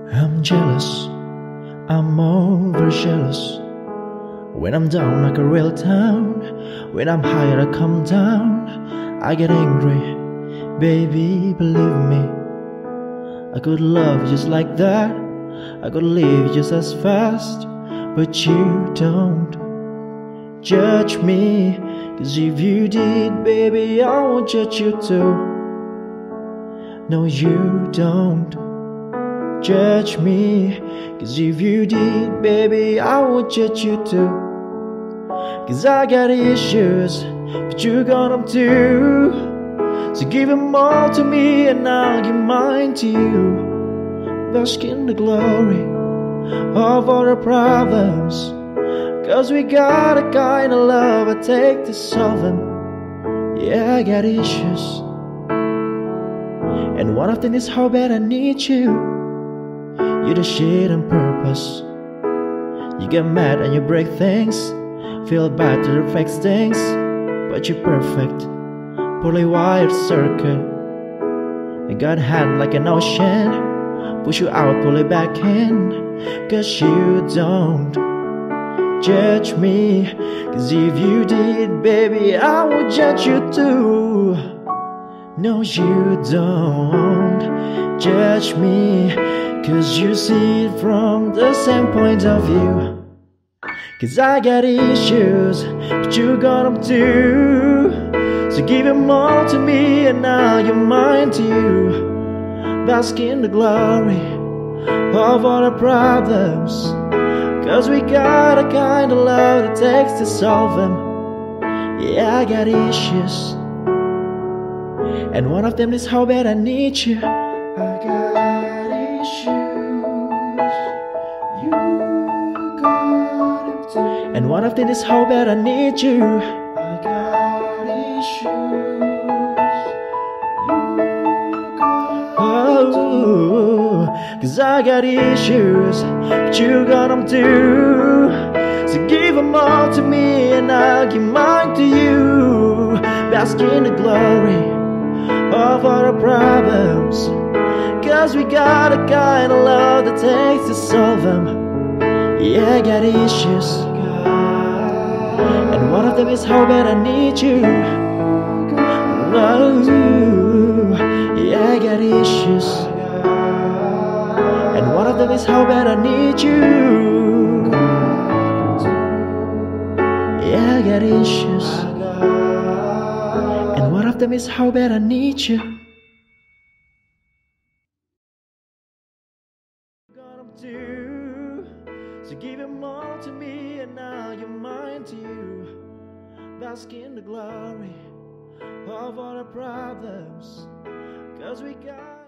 I'm jealous, I'm overzealous. When I'm down I go real down. When I'm higher I come down. I get angry, baby, believe me. I could love just like that, I could leave just as fast. But you don't judge me, 'cause if you did, baby, I won't judge you too. No, you don't judge me, 'cause if you did, baby, I won't judge you too. 'Cause I got issues, but you got them too. So give them all to me and I'll give mine to you. Bask in the glory of all our problems, 'cause we got a kind of love I take to solve them. Yeah, I got issues, and one of them is how bad I need you. You do shit on purpose. You get mad and you break things, feel bad to fix things, but you're perfect, poorly wired circuit. I got a hand like an ocean, push you out, pull it back in. 'Cause you don't judge me, 'cause if you did, baby, I would judge you too. No, you don't judge me, 'cause you see it from the same point of view. 'Cause I got issues, but you got them too. So give them all to me and I'll give mine to you. Bask in the glory of all our problems, 'cause we got a kind of love that takes to solve them. Yeah, I got issues, and one of them is how bad I need you. I got issues, you got them too. And one of them is how bad I need you. I got issues, oh, 'cause I got issues, but you got them too. So give them all to me and I'll give mine to you. Bask in the glory of all our problems, 'cause we got a kind of love that takes to solve them. Yeah, I got issues, and one of them is how bad I need you. Oh, yeah, I got issues, and one of them is how bad I need you. Yeah, I got issues, and one of them is how bad I need you. So give them all to me and I'll give mine to you. Bask in the glory of all our problems, 'cause we got